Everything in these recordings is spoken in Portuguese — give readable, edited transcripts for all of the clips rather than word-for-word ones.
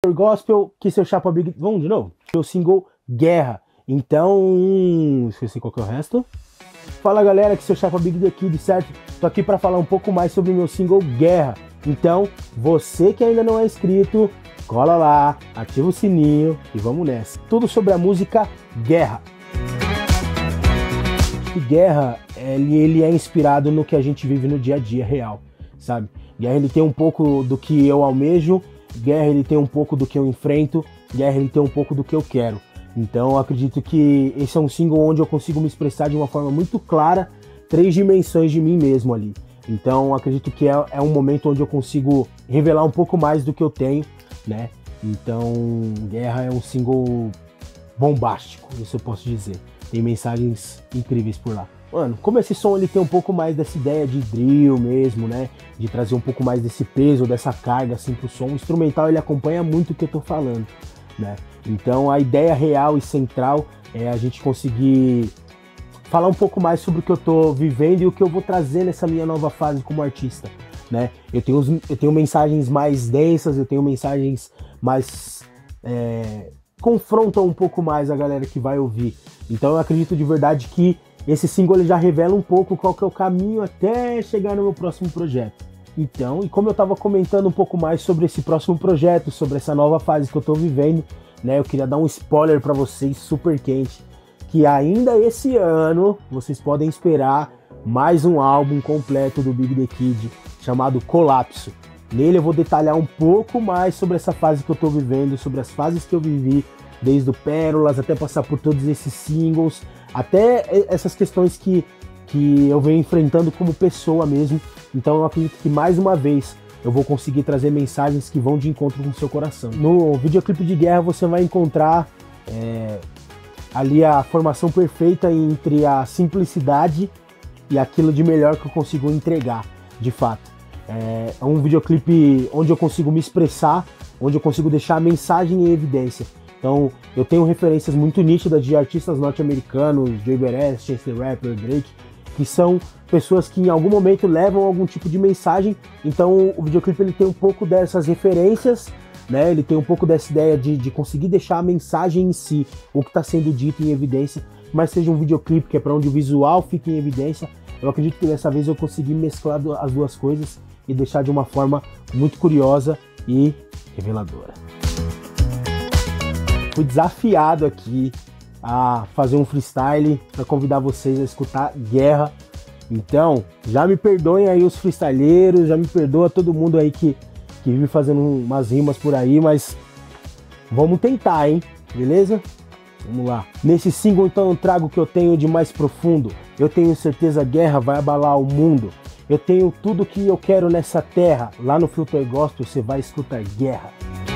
Gospel, que seu chapa Big... Vamos de novo? Meu single Guerra. Então, esqueci qual que é o resto. Fala galera, que seu chapa Big The Kid, certo? Tô aqui para falar um pouco mais sobre o meu single Guerra. Então, você que ainda não é inscrito, cola lá, ativa o sininho e vamos nessa. Tudo sobre a música Guerra. E Guerra, ele é inspirado no que a gente vive no dia a dia real, sabe? Guerra, ele tem um pouco do que eu almejo, Guerra, ele tem um pouco do que eu enfrento, Guerra, ele tem um pouco do que eu quero. Então, eu acredito que esse é um single onde eu consigo me expressar de uma forma muito clara, 3 dimensões de mim mesmo ali. Então, acredito que é um momento onde eu consigo revelar um pouco mais do que eu tenho, né? Então, Guerra é um single bombástico, isso eu posso dizer. Tem mensagens incríveis por lá. Mano, como esse som ele tem um pouco mais dessa ideia de drill mesmo, né? De trazer um pouco mais desse peso, dessa carga assim pro som. O instrumental ele acompanha muito o que eu tô falando, né? Então a ideia real e central é a gente conseguir falar um pouco mais sobre o que eu tô vivendo e o que eu vou trazer nessa minha nova fase como artista, né? Eu tenho mensagens mais densas, eu tenho mensagens mais... confrontam um pouco mais a galera que vai ouvir. Então eu acredito de verdade que esse single ele já revela um pouco qual que é o caminho até chegar no meu próximo projeto. Então, e como eu estava comentando um pouco mais sobre esse próximo projeto, sobre essa nova fase que eu estou vivendo, né, eu queria dar um spoiler para vocês super quente, que ainda esse ano vocês podem esperar mais um álbum completo do Big The Kid chamado Colapso. Nele eu vou detalhar um pouco mais sobre essa fase que eu estou vivendo, sobre as fases que eu vivi, desde o Pérolas até passar por todos esses singles, até essas questões que eu venho enfrentando como pessoa mesmo. Então eu acredito que mais uma vez eu vou conseguir trazer mensagens que vão de encontro com o seu coração. No videoclipe de Guerra você vai encontrar ali a formação perfeita entre a simplicidade e aquilo de melhor que eu consigo entregar, de fato. É um videoclipe onde eu consigo me expressar, onde eu consigo deixar a mensagem em evidência. Então, eu tenho referências muito nítidas de artistas norte-americanos, Jay Beres, Chance the Rapper, Drake, que são pessoas que em algum momento levam algum tipo de mensagem. Então, o videoclipe ele tem um pouco dessas referências, né? Ele tem um pouco dessa ideia de conseguir deixar a mensagem em si, o que está sendo dito em evidência, mas seja um videoclipe que é para onde o visual fica em evidência. Eu acredito que dessa vez eu consegui mesclar as duas coisas e deixar de uma forma muito curiosa e reveladora. Fui desafiado aqui a fazer um freestyle para convidar vocês a escutar Guerra. Então, já me perdoem aí os freestyleiros, já me perdoa todo mundo aí que vive fazendo umas rimas por aí, mas vamos tentar, hein? Beleza? Vamos lá. Nesse single, então, eu trago o que eu tenho de mais profundo. Eu tenho certeza Guerra vai abalar o mundo. Eu tenho tudo que eu quero nessa terra. Lá no Filter Gospel você vai escutar Guerra.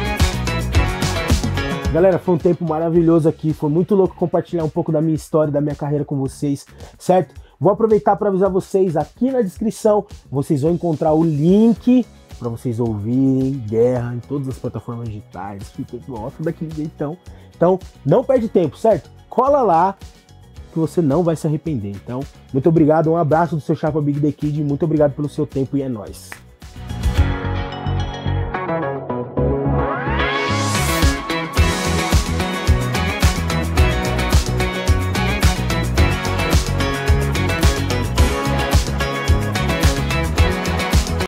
Galera, foi um tempo maravilhoso aqui. Foi muito louco compartilhar um pouco da minha história, da minha carreira com vocês, certo? Vou aproveitar para avisar vocês, aqui na descrição vocês vão encontrar o link para vocês ouvirem Guerra em todas as plataformas digitais. Fiquem gosto daquele jeitão. Então, não perde tempo, certo? Cola lá que você não vai se arrepender. Então, muito obrigado, um abraço do seu chapa Big The Kid, muito obrigado pelo seu tempo e é nóis.